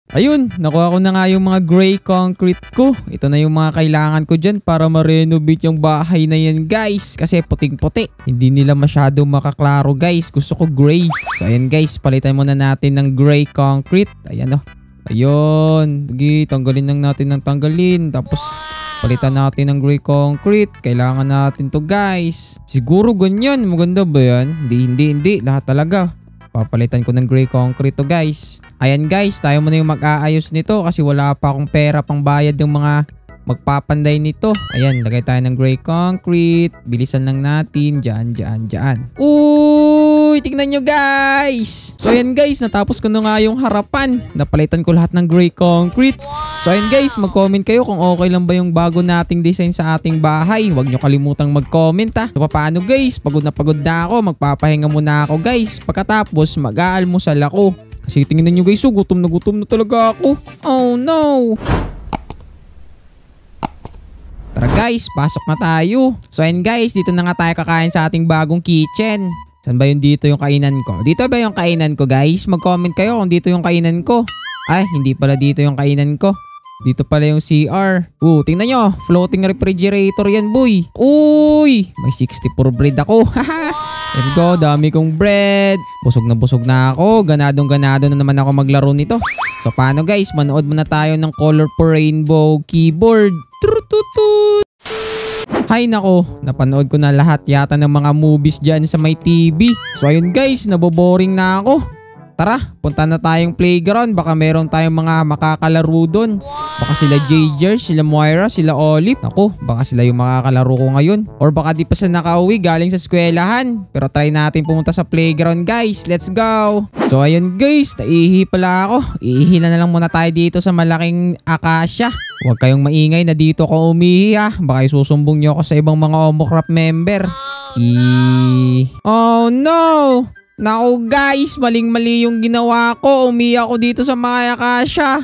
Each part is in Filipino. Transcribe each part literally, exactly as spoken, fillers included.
Ayun, nakuha ko na nga yung mga gray concrete ko. Ito na yung mga kailangan ko dyan para ma-renovate yung bahay na yan guys. Kasi puting-puti. Hindi nila masyado makaklaro guys. Gusto ko gray. So ayan guys, palitan muna natin ng gray concrete. Ayan oh. Ayun. Sige, tanggalin lang natin ng tanggalin. Tapos palitan natin ng gray concrete. Kailangan natin to guys. Siguro ganyan. Maganda ba yan? Hindi, hindi, hindi. Lahat talaga. Papalitan ko ng gray concrete to guys. Ayan guys, tayo muna yung mag-aayos nito kasi wala pa akong pera pang bayad ng mga magpapanday nito. Ayan, lagay tayo ng gray concrete. Bilisan lang natin. Diyan, diyan, diyan. Uy, tingnan nyo guys. So ayan guys, natapos ko na nga yung harapan. Napalitan ko lahat ng gray concrete. So ayan guys, mag-comment kayo kung okay lang ba yung bago nating design sa ating bahay. Huwag nyo kalimutang mag-comment ha. So paano guys, pagod na pagod na ako. Magpapahinga muna ako guys. Pagkatapos, mag-aalmusal ako. Kasi tingnan nyo guys, oh, gutom na gutom na talaga ako. Oh no. Tara guys, pasok na tayo. So ayan guys, dito na nga tayo kakain sa ating bagong kitchen. Saan ba yung dito yung kainan ko? Dito ba yung kainan ko guys? Mag-comment kayo kung dito yung kainan ko. Ay, hindi pala dito yung kainan ko. Dito pala yung C R. Uh, tingnan nyo. Floating refrigerator yan, boy. Uy! May sixty-four bread ako. Let's go. Dami kong bread. Busog na busog na ako. Ganadong ganado na naman ako maglaro nito. So, paano guys? Manood muna tayo ng Colorful Rainbow keyboard. Trututut! Hay nako, napanood ko na lahat yata ng mga movies dyan sa may T V. So, ayun guys. Naboboring na ako. Tara, punta na tayong playground. Baka meron tayong mga makakalaro doon. Baka sila Jager, sila Moira, sila Olive. Naku, baka sila yung makakalaro ko ngayon. Or baka di pa sila nakauwi galing sa eskwelahan. Pero try natin pumunta sa playground guys. Let's go! So ayun guys, naihi pala ako. Iihi na lang muna tayo dito sa malaking akasya. Huwag kayong maingay na dito ko umihi ha. Baka isusumbong nyo ako sa ibang mga Omocraft member. I... Oh no! Naku guys, maling-mali yung ginawa ko. Umiyak ako dito sa mga akasya.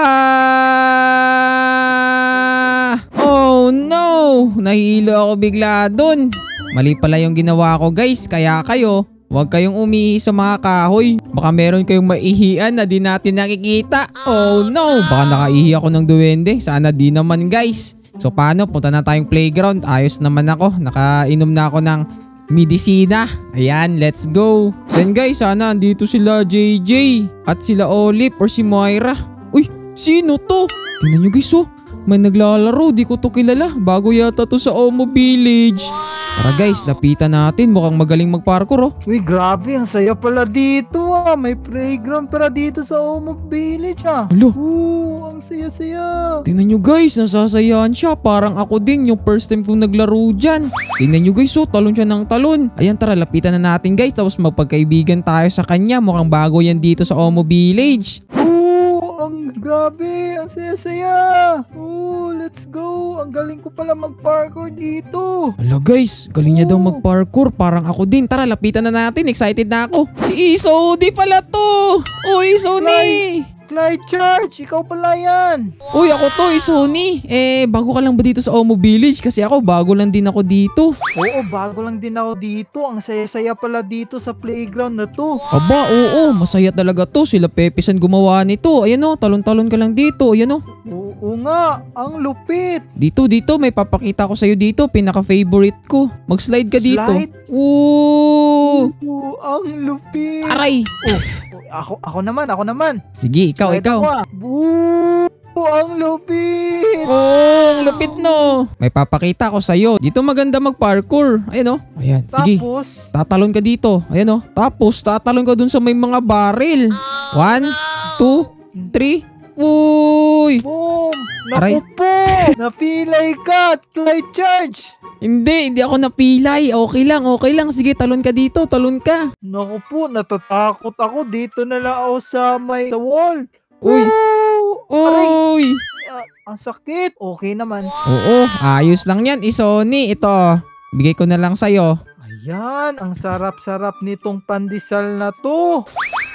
Ah! Oh no! Nahilo ako bigla dun. Mali pala yung ginawa ko guys. Kaya kayo, huwag kayong umihi sa mga kahoy. Baka meron kayong maihian na di natin nakikita. Oh no! Baka nakaihi ako ng duwende. Sana di naman guys. So paano? Punta na tayong playground. Ayos naman ako. Nakainom na ako ng medisina. Ayan, let's go. So yun guys, sana andito sila J J at sila Olive or si Moira. Uy, sino to? Tingnan nyo guys oh. May naglalaro, di ko to kilala. Bago yata to sa Omo Village. Tara guys, lapitan natin. Mukhang magaling magparkour oh. Uy, grabe, ang saya pala dito ah. May playground para dito sa Omo Village ah. Hello. Oo, ang saya-saya. Tingnan nyo guys, nasasayaan siya. Parang ako din, yung first time kong naglaro dyan. Tingnan nyo guys oh, talon siya ng talon. Ayan, tara, lapitan na natin guys. Tapos magpagkaibigan tayo sa kanya. Mukhang bago yan dito sa Omo Village. Ang grabe, ang saya-saya. Oh, let's go. Ang galing ko pala mag-parkour dito. Hala guys, galing niya daw mag-parkour. Parang ako din. Tara, lapitan na natin. Excited na ako. Si Isoni pala to. Uy, Isoni. Clyde Church, ikaw pala yan. Uy, ako to, Isoni. Eh, bago ka lang ba dito sa Omo Village? Kasi ako, bago lang din ako dito. Oo, bago lang din ako dito. Ang saya-saya pala dito sa playground na to. Aba, oo, masaya talaga to. Sila Pepisan gumawa nito. Ayan o, talon-talon ka lang dito. Ayan o. Oo nga, ang lupit. Dito, dito, may papakita ko sa'yo dito. Pinaka-favorite ko. Mag-slide ka dito. Slide? Oo. Oo, ang lupit. Aray. Oh, ako, ako naman, ako naman. Sige, ikaw, Slide ikaw. ako, ah. Oo, ang lupit. Oh, ang lupit no. May papakita ko sa'yo. Dito maganda mag-parkour. Ayan o. Ayan, sige. Tapos, Tatalon ka dito. Ayan o. Tapos, tatalon ka dun sa may mga baril. One, two, three. Uy! boom! Aray. Naku po! Napilay ka, Clyde Church! Hindi, hindi ako napilay. Okay lang, okay lang. Sige, talon ka dito, talon ka. Naku po, natatakot ako. Dito na lang ako sa may sa wall. Uy! Woo! Aray! Uy! Ah, ang sakit. Okay naman. Oo, ayos lang yan. Isoni, ito. Bigay ko na lang sa'yo. Ayan, ang sarap-sarap nitong pandesal na to.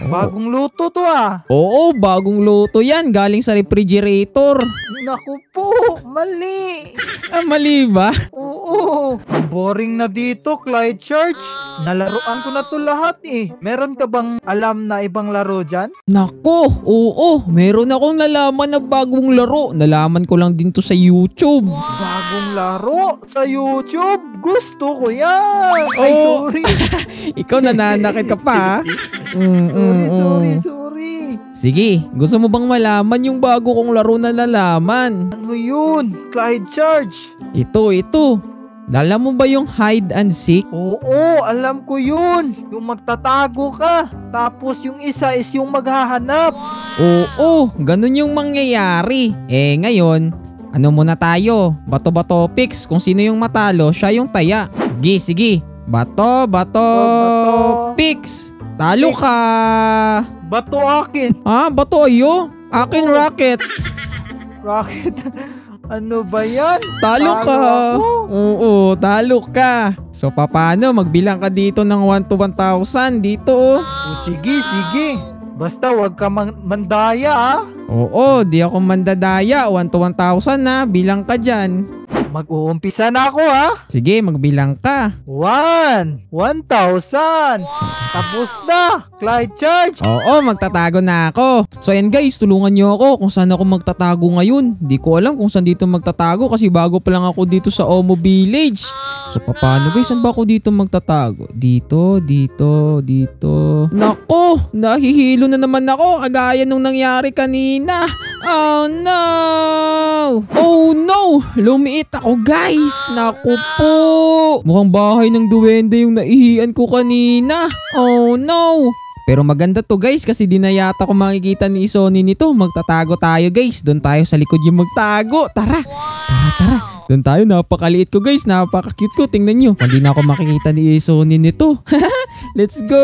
Bagong luto to ah. Oo, bagong luto yan. Galing sa refrigerator. Naku po, mali. Ah, mali ba? Oo. Ang boring na dito, Clyde Church. Nalaruan ko na to lahat eh. Meron ka bang alam na ibang laro dyan? Nako, oo. Meron akong nalaman na bagong laro. Nalaman ko lang din to sa YouTube. Bagong laro sa YouTube? Gusto ko yan. Ay, Oo. sorry. Ikaw nananakit ka pa, ha? Mm, mm, Sorry, mm. sorry, sorry. Sige, gusto mo bang malaman yung bago kong laro na nalaman? Ano yun? Clyde Church. Ito, ito. Alam mo ba yung hide and seek? Oo, alam ko yun. Yung magtatago ka. Tapos yung isa is yung maghahanap. Oo, ganun yung mangyayari. Eh ngayon, ano muna tayo? Bato-bato picks. Kung sino yung matalo, siya yung taya. Sige, sige. Bato, bato, Bato. picks. Talo ka. Bato akin. Ah, bato ayo. Akin Oo. rocket. Rocket. Ano ba yan? Talo ka. ako. Oo, talo ka. So, paano? Magbilang ka dito ng one to one thousand dito. oh. O, sige, sige. Basta wag ka man- mandaya ah. Oo, di ako mandadaya. one to one thousand na. Bilang ka dyan. Mag-uumpisa na ako ha. Sige, magbilang ka. One. One thousand. Tapos na. Clyde Church. Oo, magtatago na ako. So ayan guys, tulungan nyo ako kung saan ako magtatago ngayon. Di ko alam kung saan dito magtatago kasi bago pa lang ako dito sa Omo Village. So paano guys, saan ba ako dito magtatago? Dito, dito, dito. Nako, nahihilo na naman ako kagaya nung nangyari kanina. Oh no! Oh no! Lumiit ako guys! Naku po! Mukhang bahay ng duwende yung naihian ko kanina. Oh no! Pero maganda to guys kasi di na yata ko makikita ni Sony nito. Magtatago tayo guys. Doon tayo sa likod yung magtago. Tara! Tara, tara! Doon tayo. Napakaliit ko guys. Napaka-cute ko. Tingnan nyo. Hindi na ako makikita ni Sony nito. Let's go!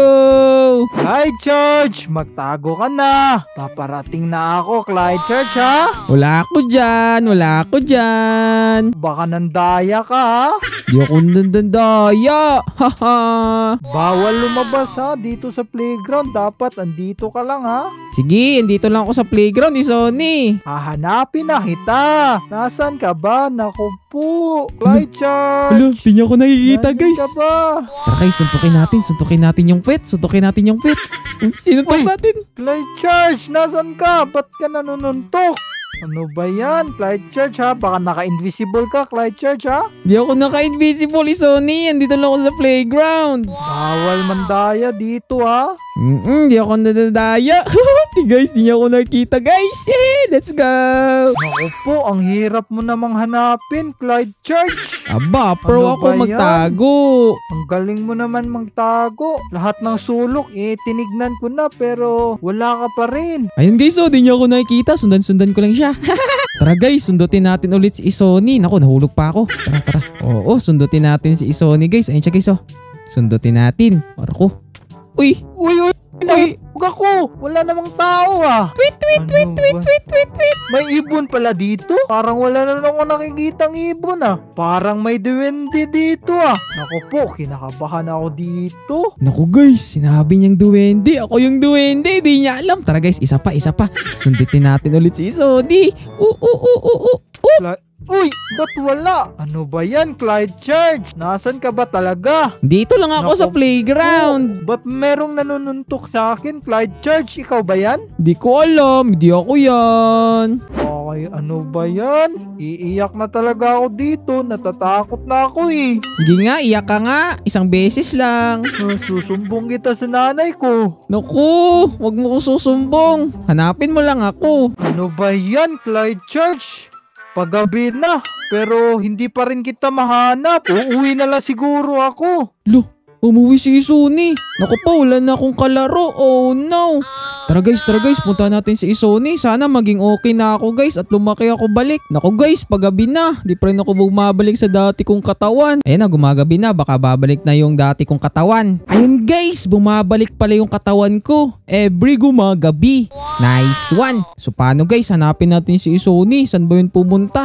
Clyde Church. Magtago ka na. Paparating na ako, Clyde Church ha. Wala ako dyan. Wala ako dyan. Baka nandaya ka ha. Di ako nandandaya. Haha. Bawal lumabas ha dito sa playground. Dapat andito ka lang ha. Sige, andito lang ako sa playground ni Sony. Hahanapin na kita. Nasaan ka ba? Naku po. Clyde Church. Hala, di niya ako nakikita Nasaan guys. ka ba? Tara guys, suntukin natin. Suntukin natin yung pet. Suntukin natin yung pet. Sinuntok Uy. natin. Clyde Church, nasan ka? Ba't ka nanununtok? Ano ba yan? Clyde Church ha? Baka naka-invisible ka, Clyde Church ha? Di ako naka-invisible ni Sony. Andito lang ako sa playground. Bawal mandaya dito ha? Mm-mm, di ako nadadaya. Di guys, di niya ako nakita guys. Eh, let's go. Naku po, ang hirap mo namang hanapin, Clyde Church. Aba, pro Ano ako ba yan? magtago. Ang galing mo naman magtago. Lahat ng sulok, eh, tinignan ko na pero wala ka pa rin. Ayun guys, oh, di niya ako nakikita. Sundan-sundan ko lang siya. Tara guys, sundutin natin ulit si Isoni. Naku, nahulog pa ako. Tara, tara. Oo, sundutin natin si Isoni guys. Ayun siya guys, oh. Sundutin natin. Para ko. Uy! Uy, uy, Uy! Huwag ako. Wala namang tao ah. Tweet, tweet, Ano tweet, tweet, ba? tweet, tweet, tweet. May ibon pala dito? Parang wala na ako nakikitang ibon ah. Parang may duwende dito ah. Naku po, kinakabahan ako dito. Naku guys, sinabi niyang duwende. Ako yung duwende, di niya alam. Tara guys, isa pa, isa pa. Sundutin natin ulit si Isoni. Oo, oo, oo, oo. Cla- Uy, ba't wala? Ano ba yan, Clyde Church? Nasan ka ba talaga? Dito lang ako Naku sa playground. Oh, ba't merong nanununtok sa akin, Clyde Church? Ikaw ba yan? Di ko alam, hindi ako yan. Okay, ano ba yan? Iiyak na talaga ako dito. Natatakot na ako eh. Sige nga, iyak ka nga. Isang beses lang. Ah, Susumbong kita sa nanay ko. Naku, wag mo ko susumbong. Hanapin mo lang ako. Ano ba yan, Clyde Church? Paggabi na, pero hindi pa rin kita mahanap. Uuwi na lang siguro ako. Lo, umuwi si Isoni. Naku pa, wala na akong kalaro. Oh no. Tara guys, tara guys, punta natin si Isoni. Sana maging okay na ako guys at lumaki ako balik. Naku guys, paggabi na. Di pa rin ako bumabalik sa dati kong katawan. Ayan na, gumagabi na. Baka babalik na yung dati kong katawan. Ayun guys, bumabalik pala yung katawan ko. Every gumagabi. Nice one. So paano guys, hanapin natin si Isoni. Saan ba yun pumunta?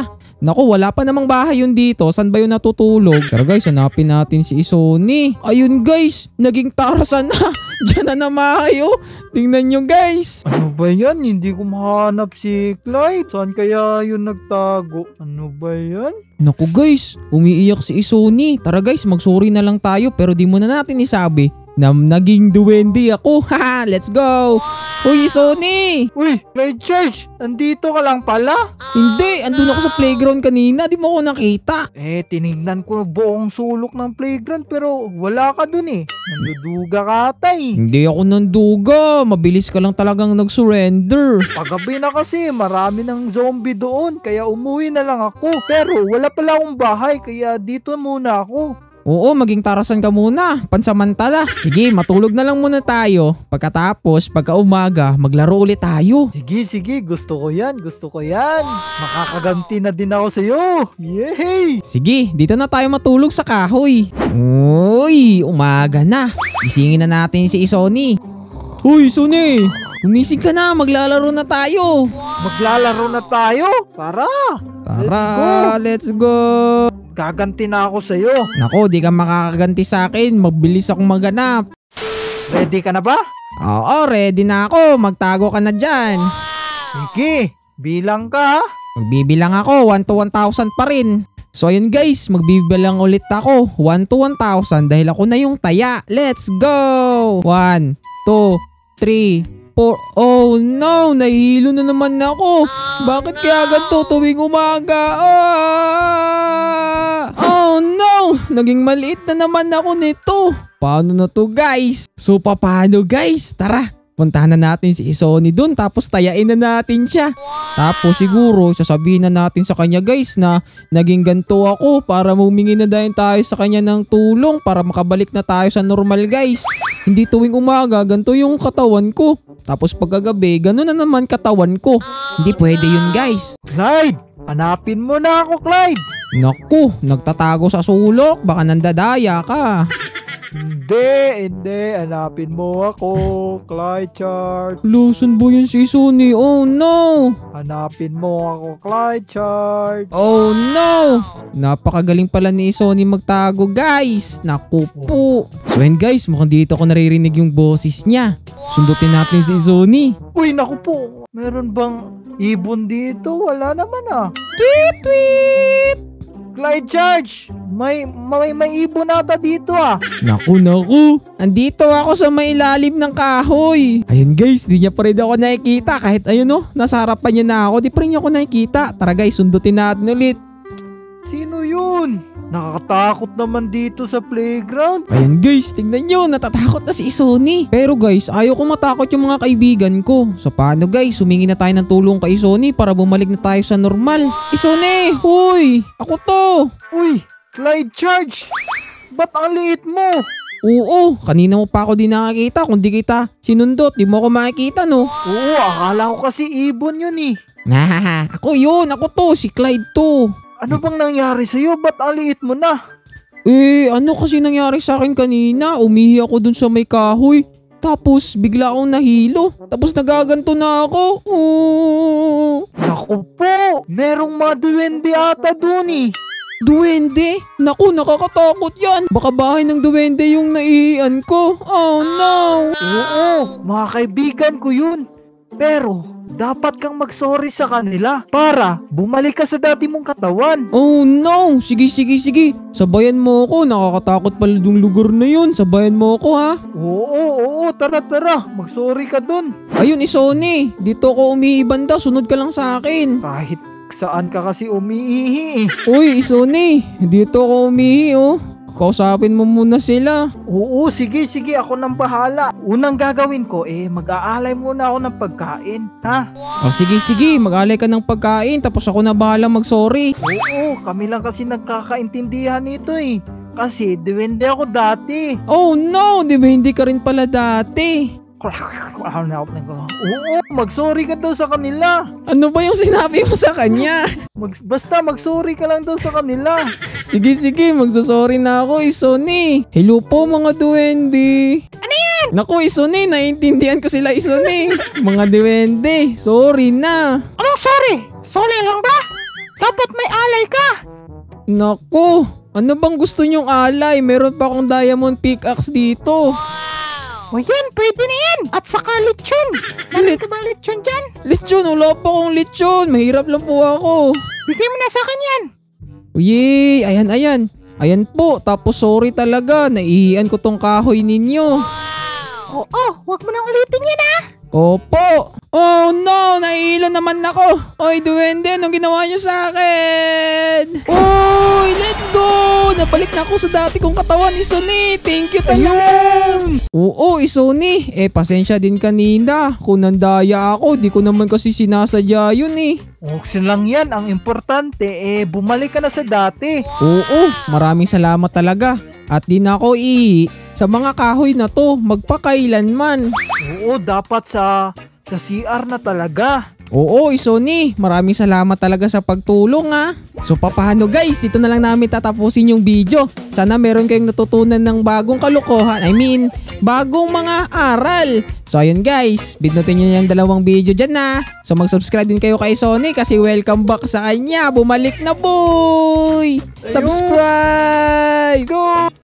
Naku, wala pa namang bahay yun dito. San ba yun natutulog? Pero guys, hanapin natin si Isoni. Ayun guys, naging Tarzan na. Diyan na namahay oh. Tingnan nyo guys. Ano ba yan? Hindi ko mahanap si Clyde. Saan kaya yun nagtago? Ano ba yan? Naku guys, umiiyak si Isoni. Tara guys, magsorry na lang tayo pero di muna natin isabi na naging duwende ako. Haha, let's go. Uy, Isoni. Uy, Clyde Charge, andito ka lang pala? Hindi, andun ako sa playground kanina. Di mo ako nakita. Eh, tinignan ko buong sulok ng playground pero wala ka dun eh. Nanduduga ka ata eh. Hindi ako nanduga. Mabilis ka lang talagang nag-surrender. Pagabi na kasi, marami ng zombie doon kaya umuwi na lang ako. Pero wala pala akong bahay kaya dito muna ako. Oo, maging Tarzan ka muna. Pansamantala. Sige, matulog na lang muna tayo. Pagkatapos, pagka umaga, maglaro ulit tayo. Sige, sige. Gusto ko yan. Gusto ko yan. Makakaganti na din ako sa'yo. Yay! Sige, dito na tayo matulog sa kahoy. Uy, umaga na. Gisingin na natin si Isoni. Uy, Isoni! Gumising ka na, maglalaro na tayo. Maglalaro na tayo? Tara! Tara, let's go! Gaganti na ako sa'yo. Nako, di ka makakaganti sa akin. Mabilis akong maganap. Ready ka na ba? Oo, ready na ako. Magtago ka na dyan. Sige, bilang ka ha. Magbibilang ako, one to one thousand pa rin. So ayun guys, magbibilang ulit ako, one to one thousand dahil ako na yung taya. Let's go! one, two, three, four. Oh no, nahihilo na naman ako. Bakit kaya ganito tuwing umaga? Ah! Oh no, naging maliit na naman ako nito. Paano na to guys? So paano guys? Tara, puntahan na natin si Isoni dun tapos tayain na natin siya. Tapos siguro sasabihin na natin sa kanya guys na naging ganto ako para humingi na dahil tayo sa kanya ng tulong para makabalik na tayo sa normal guys. Hindi tuwing umaga ganto yung katawan ko. Tapos pagkagabi gano'n na naman katawan ko. Hindi pwede yun guys. Clyde, hanapin mo na ako Clyde. Naku, nagtatago sa sulok. Baka nandadaya ka. Hindi, hindi. Hanapin mo ako, Clyde Charge. Luson ba yun si Isoni? Oh no! Hanapin mo ako, Clyde Charge. Oh no! Napakagaling pala ni Isoni magtago guys. Naku po. So yun guys, mukhang dito ko naririnig yung boses niya. Sundutin natin si Isoni. Uy, naku po. Meron bang ibon dito? Wala naman ah. Tweet tweet! Clyde Charge, may, may, may ibon ata dito ah. Naku naku, andito ako sa may ilalim ng kahoy. Ayun guys, di niya pa rin ako nakikita. Kahit ayun oh, nasa harapan niya na ako, di pa rin niya ako nakikita. Tara guys, sundutin natin ulit. Sino yun? Nakakatakot naman dito sa playground. Ayan guys, tingnan nyo, natatakot na si Isoni. Pero guys, ayaw ko matakot yung mga kaibigan ko. So paano guys, humingi na tayo ng tulong kay Isoni para bumalik na tayo sa normal. Isoni, huy, ako to. Uy, Clyde Charge, ba't ang liit mo? Oo, kanina mo pa ako di nakakita. Kung di kita sinundot, di mo ako makikita no. Oo, akala ko kasi ibon yun eh. Nahaha, ako yun, ako to, si Clyde to. Ano bang nangyari sa'yo? Ba't ang liit mo na? Eh, ano kasi nangyari sa akin kanina? Umihi ako dun sa may kahoy. Tapos, bigla akong nahilo. Tapos, nagaganto na ako. Oh. Naku po! Merong mga duwende ata dun eh. Duwende? Naku, nakakatakot yan. Baka bahay ng duwende yung naiian ko. Oh no! Oo, mga kaibigan ko yun. Pero, dapat kang mag-sorry sa kanila para bumalik ka sa dati mong katawan. Oh no! Sige, sige, sige. Sabayan mo ako. Nakakatakot pala yung lugar na yun. Sabayan mo ako ha. Oo, oo, tara, tara. Mag-sorry ka dun. Ayun, Isoni. Dito ako umiibanda. Sunod ka lang sa akin. Kahit saan ka kasi umiihi eh. Uy, Isoni. Dito ako umihi oh. Kausapin mo muna sila. Oo, sige, sige. Ako nang bahala. Unang gagawin ko, eh, mag-aalay muna ako ng pagkain. Ha? O sige, sige. Mag-alay ka ng pagkain. Tapos ako na bahala mag-sorry. Oo, kami lang kasi nagkakaintindihan nito eh. Kasi, duwende ako dati. Oh no! Di ba hindi ka rin pala dati? Oo, mag-sorry ka daw sa kanila. Ano ba yung sinabi mo sa kanya? Mag, basta mag-sorry ka lang daw sa kanila. Sige, sige. Magsasorry na ako, Isoni. Hello po, mga duwende. Ano yan? Naku, Isoni. Naiintindihan ko sila, Isoni. Mga duwende. Sorry na. Anong sorry? Sorry lang ba? Dapat may alay ka. Naku, ano bang gusto nyong alay? Meron pa akong diamond pickaxe dito. O yan, pwede na yan. At saka lechon. Meron ka bang lechon dyan? Lechon, wala pa akong lechon. Mahirap lang po ako. Bigay mo na sa akin yan. Uy, ayan, ayan. Ayan po, tapos sorry talaga. Naihian ko tong kahoy ninyo. Oo, wag mo nang ulitin yan ah. Opo. Oh no, nahihilo naman ako. Oy, duwende, anong ginawa niyo sa akin? Oy, let's go! Napalik na ako sa dati kong katawan, Isoni. Thank you talaga. Oo, Isoni. Eh, pasensya din kanina. Kung nandaya ako, di ko naman kasi sinasadya yun eh. Oksin lang yan. Ang importante, eh, bumalik ka na sa dati. Oo, maraming salamat talaga. At di na ako i sa mga kahoy na to, magpakailanman. Oo, dapat sa sa C R na talaga. Oo, Isoni, maraming salamat talaga sa pagtulong ha. So papaano guys, dito na lang namin tatapusin yung video. Sana meron kayong natutunan ng bagong kalokohan. I mean, bagong mga aral. So ayun guys, bidnutin nyo yung dalawang video dyan na. So mag-subscribe din kayo kay Sony kasi welcome back sa kanya. Bumalik na boy! Subscribe! Go!